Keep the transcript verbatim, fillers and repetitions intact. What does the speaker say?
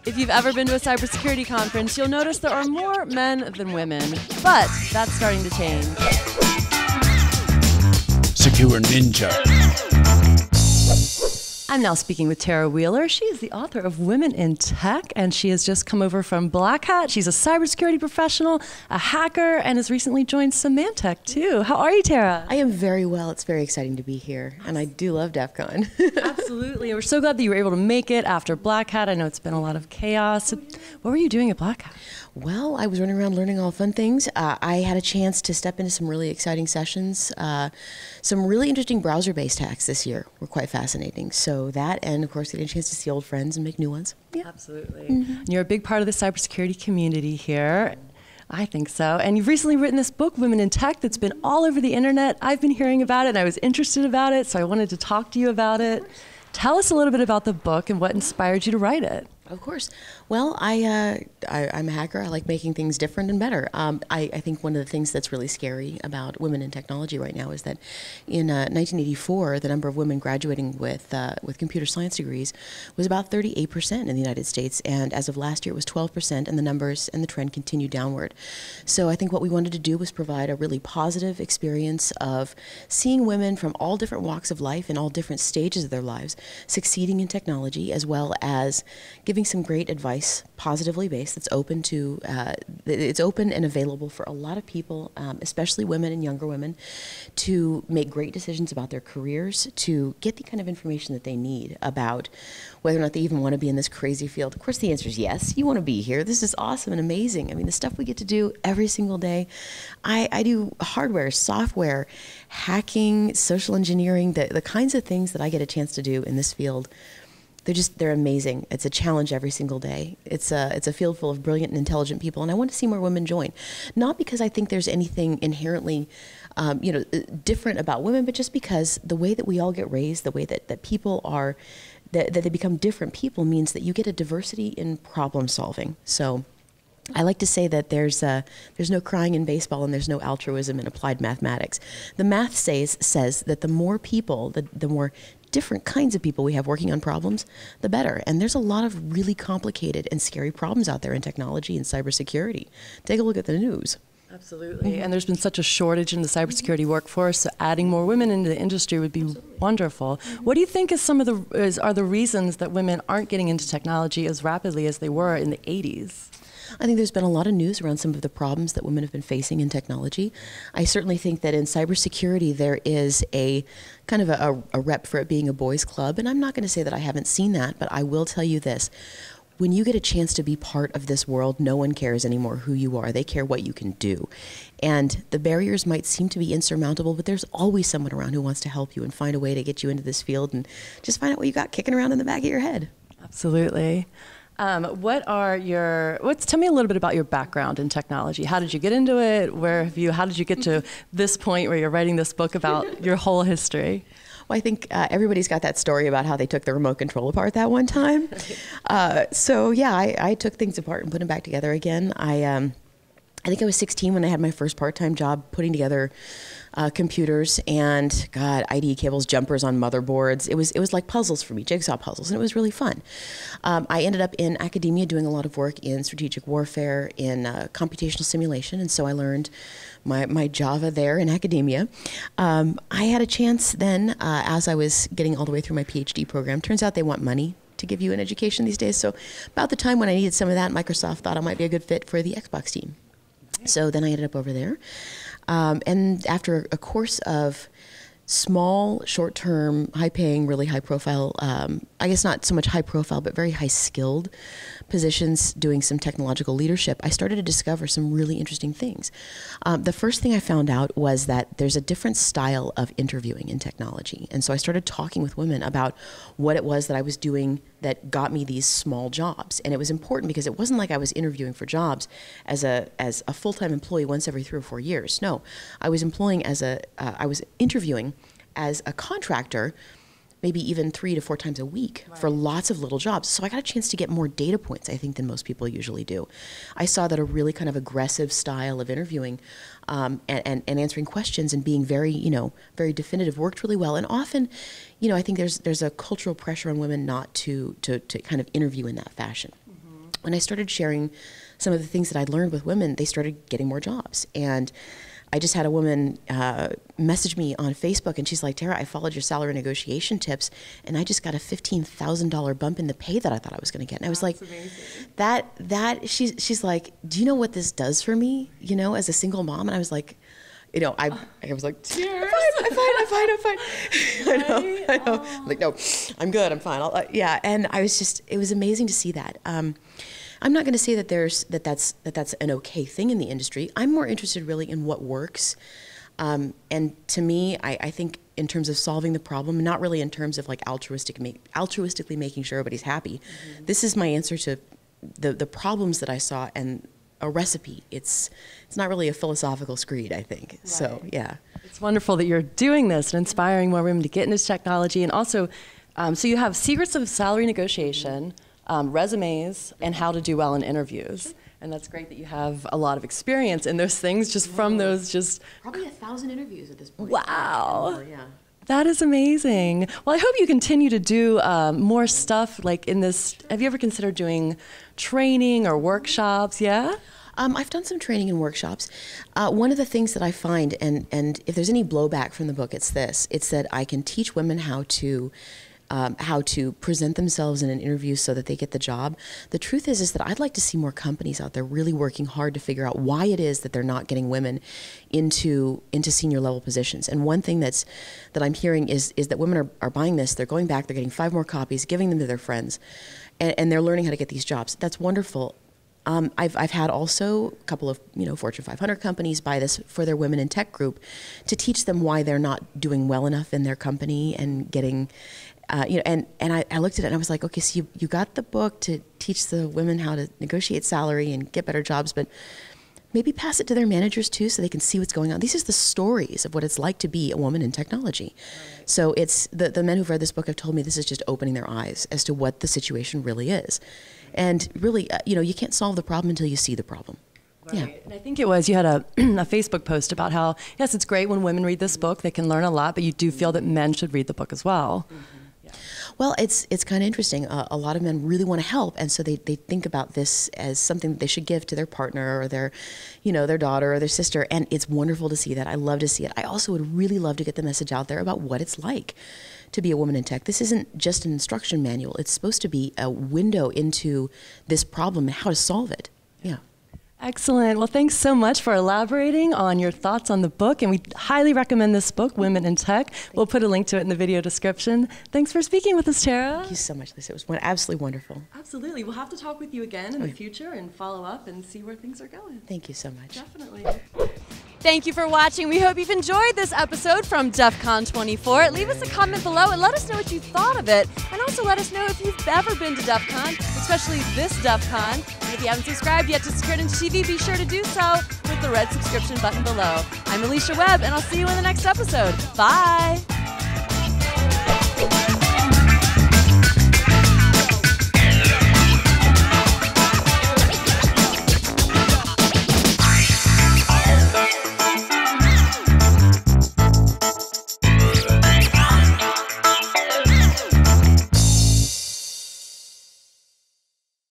If you've ever been to a cybersecurity conference, you'll notice there are more men than women, but that's starting to change. Secure Ninja. I'm now speaking with Tarah Wheeler. She is the author of Women in Tech, and she has just come over from Black Hat. She's a cybersecurity professional, a hacker, and has recently joined Symantec, too. How are you, Tarah? I am very well. It's very exciting to be here, and I do love DEF CON. Absolutely. We're so glad that you were able to make it after Black Hat. I know it's been a lot of chaos. What were you doing at Black Hat? Well, I was running around learning all fun things. Uh, I had a chance to step into some really exciting sessions. Uh, some really interesting browser-based hacks this year were quite fascinating. So that, and of course, getting a chance to see old friends and make new ones. Yeah. Absolutely. Mm-hmm. You're a big part of the cybersecurity community here. I think so. And you've recently written this book, Women in Tech, that's been all over the internet. I've been hearing about it, and I was interested about it, so I wanted to talk to you about it. Tell us a little bit about the book and what inspired you to write it. Of course. Well, I, uh, I, I'm a hacker. I like making things different and better. Um, I, I think one of the things that's really scary about women in technology right now is that in uh, nineteen eighty-four, the number of women graduating with uh, with computer science degrees was about thirty-eight percent in the United States, and as of last year, it was twelve percent, and the numbers and the trend continued downward. So I think what we wanted to do was provide a really positive experience of seeing women from all different walks of life and all different stages of their lives succeeding in technology, as well as giving some great advice, positively based, that's open to, uh, it's open and available for a lot of people, um, especially women and younger women, to make great decisions about their careers, to get the kind of information that they need about whether or not they even want to be in this crazy field. Of course, the answer is yes. You want to be here. This is awesome and amazing. I mean, the stuff we get to do every single day. I, I do hardware, software, hacking, social engineering, the, the kinds of things that I get a chance to do in this field. They're just, they're amazing. It's a challenge every single day. It's a, it's a field full of brilliant and intelligent people, and I want to see more women join. Not because I think there's anything inherently, um, you know, different about women, but just because the way that we all get raised, the way that, that people are, that, that they become different people means that you get a diversity in problem solving. So I like to say that there's uh, there's no crying in baseball and there's no altruism in applied mathematics. The math says says that the more people, the, the more different kinds of people we have working on problems, the better. And there's a lot of really complicated and scary problems out there in technology and cybersecurity. Take a look at the news. Absolutely. Mm-hmm. And there's been such a shortage in the cybersecurity workforce, so adding more women into the industry would be Absolutely. Wonderful. Mm-hmm. What do you think is some of the is, are the reasons that women aren't getting into technology as rapidly as they were in the eighties? I think there's been a lot of news around some of the problems that women have been facing in technology. I certainly think that in cybersecurity there is a kind of a, a rep for it being a boys' club, and I'm not going to say that I haven't seen that, but I will tell you this. When you get a chance to be part of this world, no one cares anymore who you are. They care what you can do. And the barriers might seem to be insurmountable, but there's always someone around who wants to help you and find a way to get you into this field and just find out what you got kicking around in the back of your head. Absolutely. Um, what are your, what's, tell me a little bit about your background in technology. How did you get into it? Where have you, how did you get to this point where you're writing this book about your whole history? Well, I think uh, everybody's got that story about how they took the remote control apart that one time. Uh, so yeah, I, I took things apart and put them back together again. I, um, I think I was sixteen when I had my first part-time job putting together uh, computers and, God, I D E cables, jumpers on motherboards. It was it was like puzzles for me, jigsaw puzzles, and it was really fun. Um, I ended up in academia doing a lot of work in strategic warfare, in uh, computational simulation, and so I learned my, my Java there in academia. Um, I had a chance then, uh, as I was getting all the way through my PhD program. Turns out they want money to give you an education these days, so about the time when I needed some of that, Microsoft thought I might be a good fit for the Xbox team. So then I ended up over there. Um, and after a course of small, short-term, high-paying, really high-profile, um, I guess not so much high-profile, but very high-skilled positions doing some technological leadership, I started to discover some really interesting things. Um, the first thing I found out was that there's a different style of interviewing in technology. And so I started talking with women about what it was that I was doing that got me these small jobs. And it was important because it wasn't like I was interviewing for jobs as a as a full-time employee once every three or four years. No, I was employing as a, uh, I was interviewing as a contractor maybe even three to four times a week right. for lots of little jobs. So I got a chance to get more data points, I think, than most people usually do. I saw that a really kind of aggressive style of interviewing um, and, and, and answering questions and being very, you know, very definitive worked really well. And often, you know, I think there's there's a cultural pressure on women not to, to, to kind of interview in that fashion. Mm-hmm. when I started sharing some of the things that I'd learned with women, they started getting more jobs. And I just had a woman uh, message me on Facebook, and she's like, Tarah, I followed your salary negotiation tips, and I just got a fifteen thousand dollars bump in the pay that I thought I was going to get. And I was That's like, amazing. that, that, she's, she's like, do you know what this does for me, you know, as a single mom? And I was like, you know, I, I was like, Cheers. I'm fine, I'm fine, I'm fine, I'm fine. I know, I know. I'm like, no, I'm good, I'm fine. I'll, uh, yeah, and I was just, it was amazing to see that. Um, I'm not going to say that there's that that's that that's an okay thing in the industry. I'm more interested really in what works, um, and to me, I, I think in terms of solving the problem, not really in terms of like altruistic ma- altruistically making sure everybody's happy. Mm-hmm. This is my answer to the the problems that I saw, and a recipe. It's it's not really a philosophical screed, I think. Right. So yeah, it's wonderful that you're doing this and inspiring more women to get into technology, and also, um, so you have secrets of salary negotiation. Mm-hmm. Um, resumes, and how to do well in interviews. And that's great that you have a lot of experience in those things just from those just... Probably a thousand interviews at this point. Wow. More, yeah. That is amazing. Well, I hope you continue to do um, more stuff like in this. Have you ever considered doing training or workshops? Yeah? Um, I've done some training and workshops. Uh, one of the things that I find, and, and if there's any blowback from the book, it's this. It's that I can teach women how to Um, how to present themselves in an interview so that they get the job. The truth is, is that I'd like to see more companies out there really working hard to figure out why it is that they're not getting women into into senior level positions. And one thing that's that I'm hearing is is that women are, are buying this, they're going back, they're getting five more copies, giving them to their friends, and, and they're learning how to get these jobs. That's wonderful. Um, I've I've had also a couple of you know Fortune five hundred companies buy this for their women in tech group to teach them why they're not doing well enough in their company and getting. Uh, you know, and, and I, I looked at it and I was like, okay, so you, you got the book to teach the women how to negotiate salary and get better jobs, but maybe pass it to their managers too so they can see what's going on. These are the stories of what it's like to be a woman in technology. Right. So it's the, the men who've read this book have told me this is just opening their eyes as to what the situation really is. And really, uh, you know, you can't solve the problem until you see the problem. Right. Yeah. And I think it was, you had a, a Facebook post about how, yes, it's great when women read this book, they can learn a lot, but you do feel that men should read the book as well. Mm-hmm. Well, it's it's kind of interesting. Uh, a lot of men really want to help, and so they, they think about this as something that they should give to their partner or their, you know, their daughter or their sister, and it's wonderful to see that. I love to see it. I also would really love to get the message out there about what it's like to be a woman in tech. This isn't just an instruction manual. It's supposed to be a window into this problem and how to solve it. Yeah. Excellent. Well, thanks so much for elaborating on your thoughts on the book, and we highly recommend this book, Women in Tech. Thank we'll put a link to it in the video description. Thanks for speaking with us, Tarah. Thank you so much, Lisa. It was absolutely wonderful. Absolutely. We'll have to talk with you again in the future and follow up and see where things are going. Thank you so much. Definitely. Thank you for watching. We hope you've enjoyed this episode from DEF CON twenty-four. Leave us a comment below and let us know what you thought of it. And also let us know if you've ever been to DEF CON, especially this DEF CON. And if you haven't subscribed yet to Security T V, be sure to do so with the red subscription button below. I'm Alicia Webb, and I'll see you in the next episode. Bye!